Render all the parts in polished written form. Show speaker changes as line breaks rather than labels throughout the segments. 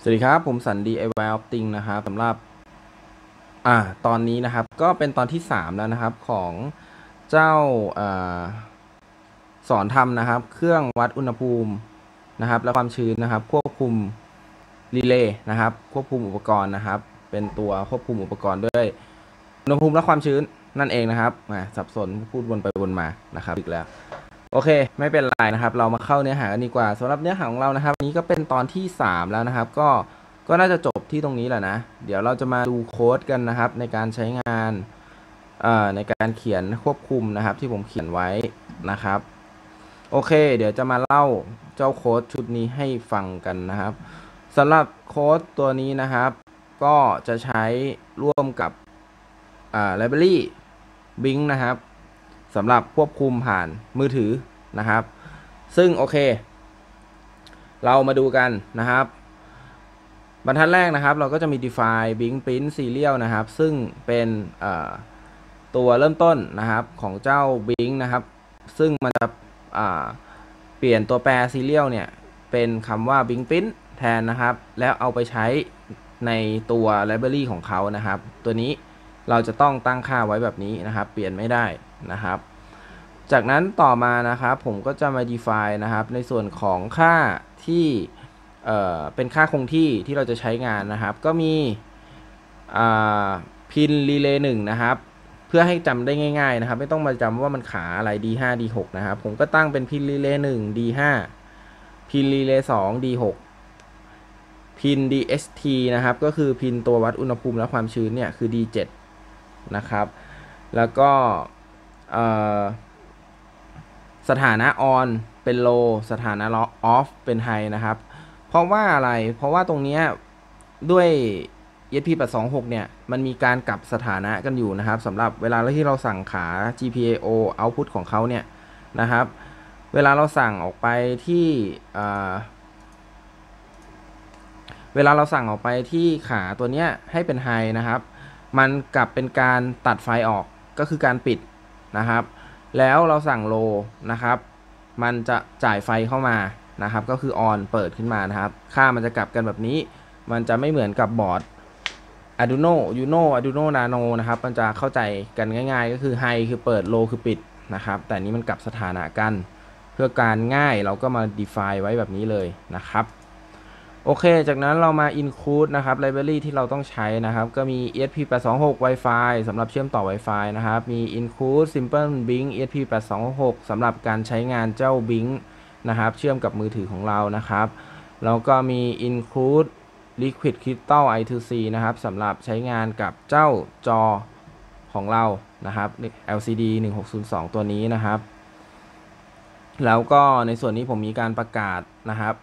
สวัสดีครับผมสัน DIY Opting นะครับสำหรับตอนนี้นะครับก็เป็นตอนที่3แล้วนะครับของเจ้าอ่าสอนทำนะครับเครื่องวัดอุณหภูมินะครับและความชื้นนะครับควบคุมรีเลย์นะครับควบคุมอุปกรณ์นะครับเป็นตัวควบคุมอุปกรณ์ด้วยอุณหภูมิและความชื้นนั่นเองนะครับสับสนพูดวนไปวนมานะครับอีกแล้วโอเคไม่เป็นไรนะครับเรามาเข้าเนื้อหากันดีกว่าสำหรับเนื้อหาของเรานะครับนี้ก็เป็นตอนที่3แล้วนะครับก็น่าจะจบที่ตรงนี้แหละนะเดี๋ยวเราจะมาดูโค้ดกันนะครับในการใช้งานในการเขียนควบคุมนะครับที่ผมเขียนไว้นะครับโอเคเดี๋ยวจะมาเล่าเจ้าโค้ดชุดนี้ให้ฟังกันนะครับสำหรับโค้ดตัวนี้นะครับก็จะใช้ร่วมกับlibrary Bing นะครับสำหรับควบคุมผ่านมือถือนะครับซึ่งโอเคเรามาดูกันนะครับบรรทัดแรกนะครับเราก็จะมี define Bing print serial นะครับซึ่งเป็นตัวเริ่มต้นนะครับของเจ้า Bing นะครับซึ่งมันจะเปลี่ยนตัวแปร serial เนี่ยเป็นคำว่า Bing print แทนนะครับแล้วเอาไปใช้ในตัว library ของเขานะครับตัวนี้เราจะต้องตั้งค่าไว้แบบนี้นะครับเปลี่ยนไม่ได้นะครับจากนั้นต่อมานะครับผมก็จะมา define นะครับในส่วนของค่าที่เป็นค่าคงที่ที่เราจะใช้งานนะครับก็มีพินรีเลย์1นะครับเพื่อให้จำได้ง่ายๆนะครับไม่ต้องมาจำว่ามันขาอะไร D5 D6 นะครับผมก็ตั้งเป็นพินรีเลย์1 D5 พินรีเลย์2 D6 พิน DST นะครับก็คือพินตัววัดอุณหภูมิและความชื้นเนี่ยคือ D7 นะครับแล้วก็สถานะ on เป็น low สถานะ off เป็น high นะครับเพราะว่าอะไรเพราะว่าตรงนี้ด้วย ESP826 เนี่ยมันมีการกลับสถานะกันอยู่นะครับสำหรับเวลาที่เราสั่งขา GPIO output ของเขาเนี่ยนะครับเวลาเราสั่งออกไปที่ขาตัวเนี้ยให้เป็น high นะครับมันกลับเป็นการตัดไฟออกก็คือการปิดนะครับแล้วเราสั่ง low นะครับมันจะจ่ายไฟเข้ามานะครับก็คือ on เปิดขึ้นมานะครับค่ามันจะกลับกันแบบนี้มันจะไม่เหมือนกับบอร์ด Arduino Uno Arduino Nano นะครับมันจะเข้าใจกันง่ายๆก็คือ high คือเปิด low คือปิดนะครับแต่นี้มันกลับสถานะกันเพื่อการง่ายเราก็มา define ไว้แบบนี้เลยนะครับโอเคจากนั้นเรามา include นะครับ library ที่เราต้องใช้นะครับก็มี ESP826 Wi-Fi สำหรับเชื่อมต่อ Wi-Fi นะครับมี include simple Bing ESP826 สำหรับการใช้งานเจ้า Bing นะครับเชื่อมกับมือถือของเรานะครับแล้วก็มี include liquid crystal I2C นะครับสำหรับใช้งานกับเจ้าจอของเรานะครับ LCD 1602 ตัวนี้นะครับแล้วก็ในส่วนนี้ผมมีการประกาศนะครับ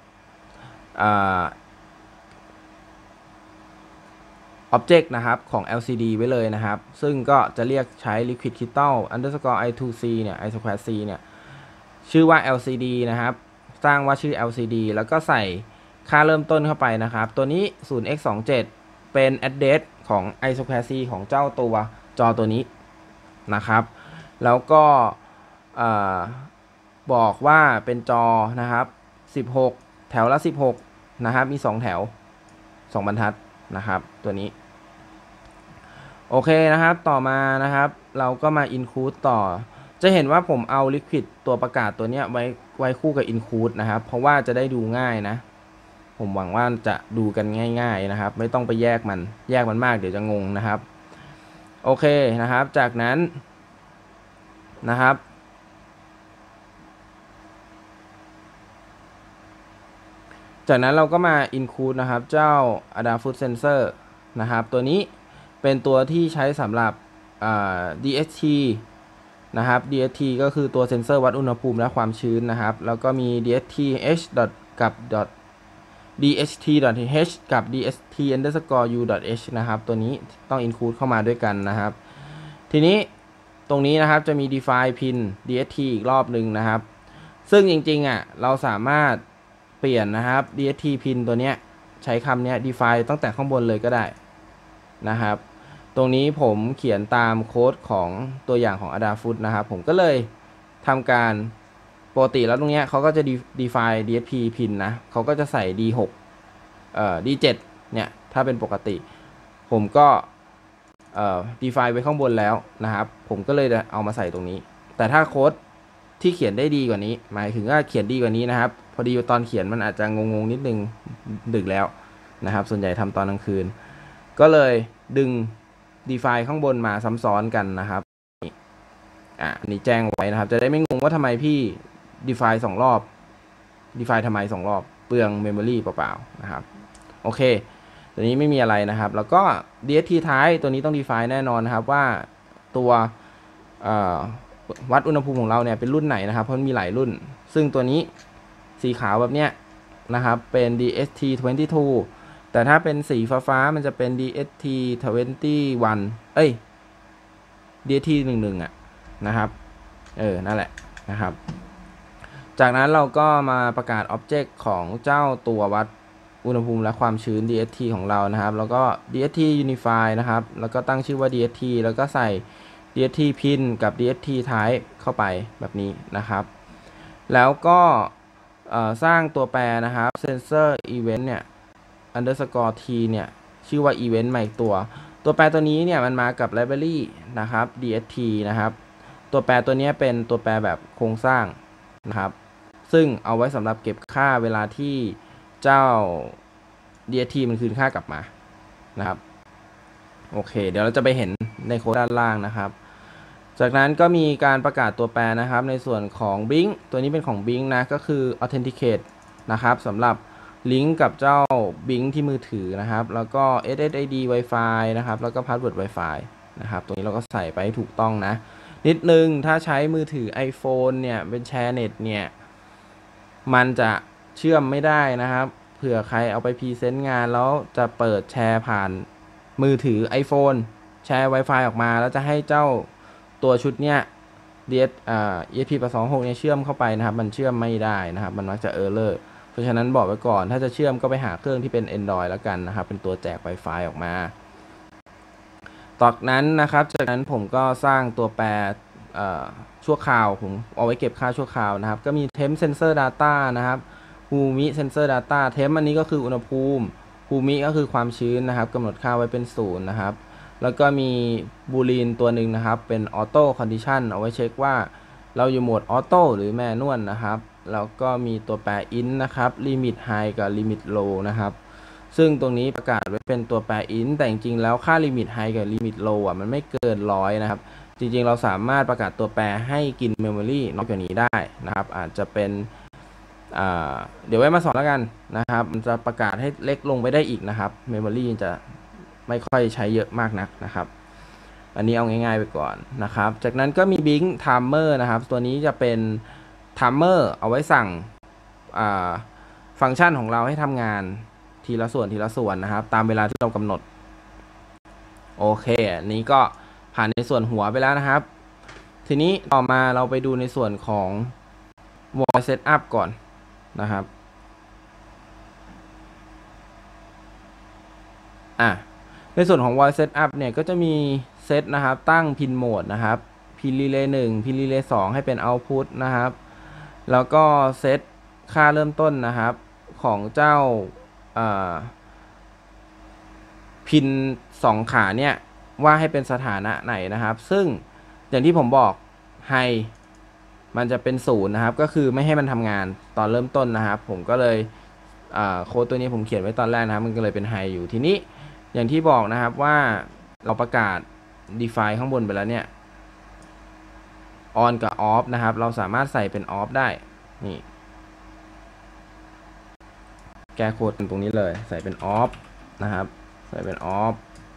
object นะครับของ LCD ไว้เลยนะครับซึ่งก็จะเรียกใช้ liquid crystal underscore I2C เนี่ย I2C เนี่ยชื่อว่า LCD นะครับสร้างว่าชื่อ LCD แล้วก็ใส่ค่าเริ่มต้นเข้าไปนะครับตัวนี้ 0x27 เป็น address ของ I2C ของเจ้าตัวจอตัวนี้นะครับแล้วก็บอกว่าเป็นจอนะครับ16แถวละ16นะครับมี2แถว2บรรทัดนะครับตัวนี้โอเคนะครับต่อมานะครับเราก็มา include ต่อจะเห็นว่าผมเอา liquid ตัวประกาศตัวนี้ไว้คู่กับ include นะครับเพราะว่าจะได้ดูง่ายนะผมหวังว่าจะดูกันง่ายๆนะครับไม่ต้องไปแยกมันมากเดี๋ยวจะงงนะครับโอเคนะครับจากนั้นนะครับจากนั้นเราก็มา include นะครับเจ้า Adafruit Sensor นะครับตัวนี้เป็นตัวที่ใช้สำหรับ DST นะครับ DST ก็คือตัวเซ็นเซอร์วัดอุณหภูมิและความชื้นนะครับแล้วก็มี DST-h กับ DST.h กับ DST_u.h นะครับตัวนี้ต้อง include เข้ามาด้วยกันนะครับทีนี้ตรงนี้นะครับจะมี define pin DST อีกรอบหนึ่งนะครับซึ่งจริงๆเราสามารถเปลี่ยนนะครับ DST pin ตัวเนี้ยใช้คำนี้ define ตั้งแต่ข้างบนเลยก็ได้นะครับตรงนี้ผมเขียนตามโค้ดของตัวอย่างของ Adafruit นะครับผมก็เลยทำการปกติแล้วตรงนี้เขาก็จะ define DSP pin นะเขาก็จะใส่ D6 D7 เนี่ยถ้าเป็นปกติผมก็define ไว้ข้างบนแล้วนะครับผมก็เลยเอามาใส่ตรงนี้แต่ถ้าโค้ดที่เขียนได้ดีกว่านี้หมายถึงว่าเขียนดีกว่านี้นะครับพอดีตอนเขียนมันอาจจะงงนิดนึงดึกแล้วนะครับส่วนใหญ่ทำตอนกลางคืนก็เลยดึง define ข้างบนมาซ้ำซ้อนกันนะครับอันนี้แจ้งไว้นะครับจะได้ไม่งงว่าทำไมพี่ define 2 รอบ define ทำไม2 รอบเปลือง memory เปล่าๆนะครับโอเคตัวนี้ไม่มีอะไรนะครับแล้วก็ DST ท้ายตัวนี้ต้อง define แน่นอนนะครับว่าตัววัดอุณหภูมิของเราเนี่ยเป็นรุ่นไหนนะครับเพราะมันมีหลายรุ่นซึ่งตัวนี้สีขาวแบบเนี้ยนะครับเป็น DST22 แต่ถ้าเป็นสีฟ้ามันจะเป็น DST21 DST11 อ่ะนะครับนั่นแหละนะครับจากนั้นเราก็มาประกาศ Object ของเจ้าตัววัดอุณหภูมิและความชื้น DST ของเรานะครับแล้วก็ DST Unify นะครับแล้วก็ตั้งชื่อว่า DST แล้วก็ใส่ DST Pin กับ DST Type เข้าไปแบบนี้นะครับแล้วก็สร้างตัวแปรนะครับ Sensor Event เนี่ย underscore t เนี่ยชื่อว่า Event ใหม่ตัวแปรตัวนี้เนี่ยมันมากับ Library นะครับ DST นะครับตัวแปรตัวนี้เป็นตัวแปรแบบโครงสร้างนะครับซึ่งเอาไว้สำหรับเก็บค่าเวลาที่เจ้า DST มันคืนค่ากลับมานะครับโอเคเดี๋ยวเราจะไปเห็นในโค้ดด้านล่างนะครับจากนั้นก็มีการประกาศตัวแปรนะครับในส่วนของ Blink ตัวนี้เป็นของ Blink นะก็คือ Authenticate นะครับสำหรับลิงก์กับเจ้า Blink ที่มือถือนะครับแล้วก็ SSID Wi-Fi นะครับแล้วก็ Password Wi-Fi นะครับตรงนี้เราก็ใส่ไปให้ถูกต้องนะนิดนึงถ้าใช้มือถือ iPhone เนี่ยเป็นแชร์เน็ตเนี่ยมันจะเชื่อมไม่ได้นะครับเผื่อใครเอาไปพรีเซนต์งานแล้วจะเปิดแชร์ผ่านมือถือ iPhone แชร์ Wi-Fi ออกมาแล้วจะให้เจ้าตัวชุดเนี้ย ESP8266 เนี่ยเชื่อมเข้าไปนะครับมันเชื่อมไม่ได้นะครับมันมักจะ error เพราะฉะนั้นบอกไว้ก่อนถ้าจะเชื่อมก็ไปหาเครื่องที่เป็น Android แล้วกันนะครับเป็นตัวแจก Wi-Fi ออกมาต่อนั้นนะครับจากนั้นผมก็สร้างตัวแปรชั่วคราวผมเอาไว้เก็บค่าชั่วคราวนะครับก็มี temp sensor data นะครับ humi sensor data temp อันนี้ก็คืออุณหภูมิ humi ก็คือความชื้นนะครับกำหนดค่าไว้เป็น0นะครับแล้วก็มีบูลีนตัวหนึ่งนะครับเป็น auto condition เอาไว้เช็คว่าเราอยู่โหมด auto หรือ manual นะครับแล้วก็มีตัวแปร int นะครับ limit high กับ limit low นะครับซึ่งตรงนี้ประกาศไว้เป็นตัวแปร int แต่จริงๆแล้วค่า limit high กับ limit low มันไม่เกิน100นะครับจริงๆเราสามารถประกาศตัวแปรให้กิน memory น้อยกว่านี้ได้นะครับอาจจะเป็นเดี๋ยวไว้มาสอนแล้วกันนะครับมันจะประกาศให้เล็กลงไปได้อีกนะครับ memory จะไม่ค่อยใช้เยอะมากนักนะครับอันนี้เอาง่ายๆไปก่อนนะครับจากนั้นก็มี Blink Timer นะครับตัวนี้จะเป็น Timer เอาไว้สั่งฟังก์ชันของเราให้ทำงานทีละส่วนนะครับตามเวลาที่เรากำหนดโอเคอันนี้ก็ผ่านในส่วนหัวไปแล้วนะครับทีนี้ต่อมาเราไปดูในส่วนของ Voice Setup ก่อนนะครับในส่วนของ Voice Setup เนี่ยก็จะมีเซตนะครับตั้ง Pin Mode นะครับ Pin Relay 1 Pin Relay 2ให้เป็น Output นะครับแล้วก็เซตค่าเริ่มต้นนะครับของเจ้าพิน2ขาเนี่ยว่าให้เป็นสถานะไหนนะครับซึ่งอย่างที่ผมบอกไฮมันจะเป็น0นะครับก็คือไม่ให้มันทำงานตอนเริ่มต้นนะครับผมก็เลยโค้ดตัวนี้ผมเขียนไว้ตอนแรกนะครับมันก็เลยเป็นไฮอยู่ทีนี้อย่างที่บอกนะครับว่าเราประกาศ define ข้างบนไปแล้วเนี่ย on กับ off นะครับเราสามารถใส่เป็น off ได้นี่แก้โค้ดตรงนี้เลยใส่เป็น off นะครับใส่เป็น off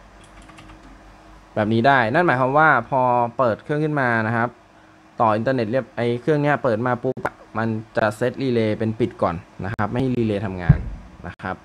แบบนี้ได้นั่นหมายความว่าพอเปิดเครื่องขึ้นมานะครับต่ออินเทอร์เน็ตเรียบเครื่องนี้เปิดมาปุ๊บมันจะเซตรีเลย์เป็นปิดก่อนนะครับไม่ให้รีเลย์ทำงานนะครับ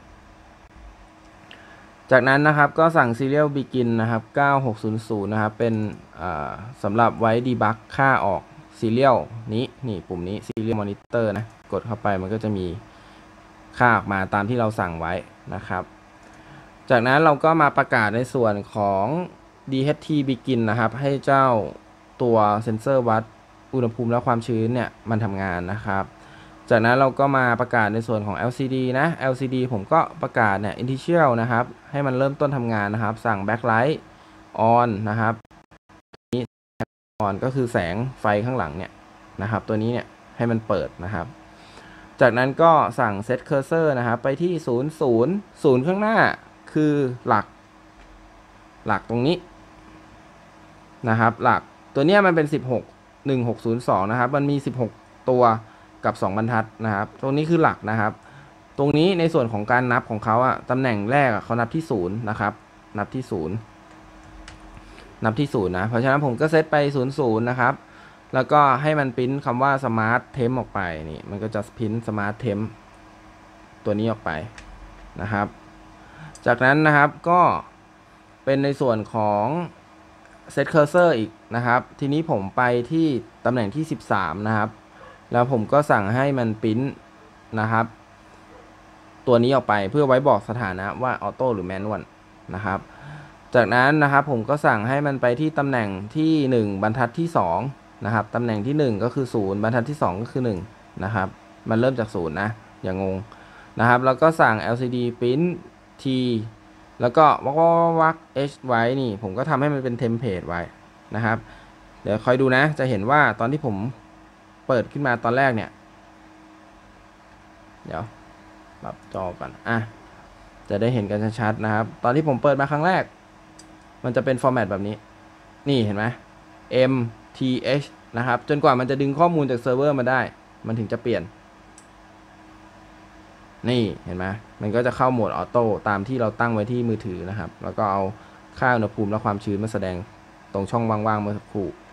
จากนั้นนะครับก็สั่ง serial begin นะครับ9600นะครับเป็นสำหรับไว้ดีบักค่าออก serial นี่ปุ่มนี้ serial monitor นะกดเข้าไปมันก็จะมีค่าออกมาตามที่เราสั่งไว้นะครับจากนั้นเราก็มาประกาศในส่วนของ DHT begin นะครับให้เจ้าตัวเซ็นเซอร์วัดอุณหภูมิและความชื้นเนี่ยมันทำงานนะครับจากนั้นเราก็มาประกาศในส่วนของ LCD นะ LCD ผมก็ประกาศเนี่ย Initial นะครับให้มันเริ่มต้นทำงานนะครับสั่ง Backlight on นะครับนี้ on ก็คือแสงไฟข้างหลังเนี่ยนะครับตัวนี้เนี่ยให้มันเปิดนะครับจากนั้นก็สั่ง Set Cursor นะครับไปที่0 ข้างหน้าคือหลักตรงนี้นะครับหลักตัวนี้มันเป็น16 1602นะครับมันมี16ตัวกับ2บรรทัดนะครับตรงนี้คือหลักนะครับตรงนี้ในส่วนของการนับของเขาอะตำแหน่งแรกเขานับที่0นะครับนับที่0นะเพราะฉะนั้นผมก็เซตไป00นะครับแล้วก็ให้มันพิมพ์คำว่า Smart Temp ออกไปนี่มันก็จะพิมพ์ Smart Temp ตัวนี้ออกไปนะครับจากนั้นนะครับก็เป็นในส่วนของSet Cursor อีกนะครับทีนี้ผมไปที่ตำแหน่งที่13นะครับแล้วผมก็สั่งให้มันพิมพ์นะครับตัวนี้ออกไปเพื่อไว้บอกสถานะว่าออโต้หรือแมนนวลนะครับจากนั้นนะครับผมก็สั่งให้มันไปที่ตำแหน่งที่1บรรทัดที่2นะครับตำแหน่งที่1ก็คือ0บรรทัดที่2ก็คือ1นะครับมันเริ่มจาก0นะอย่างงงนะครับแล้วก็สั่ง LCD print T แล้วก็วัก H ไว้นี่ผมก็ทำให้มันเป็นเทมเพลตไว้นะครับเดี๋ยวคอยดูนะจะเห็นว่าตอนที่ผมเปิดขึ้นมาตอนแรกเนี่ยเดี๋ยวปรับจอก่อนจะได้เห็นกันชัดๆนะครับตอนที่ผมเปิดมาครั้งแรกมันจะเป็นฟอร์แมตแบบนี้นี่เห็นไหม MTH นะครับจนกว่ามันจะดึงข้อมูลจากเซิร์ฟเวอร์มาได้มันถึงจะเปลี่ยนนี่เห็นไหมมันก็จะเข้าโหมดออโต้ตามที่เราตั้งไว้ที่มือถือนะครับแล้วก็เอาค่าอุณหภูมิและความชื้นมาแสดงตรงช่องว่างๆเมื่อสักครู่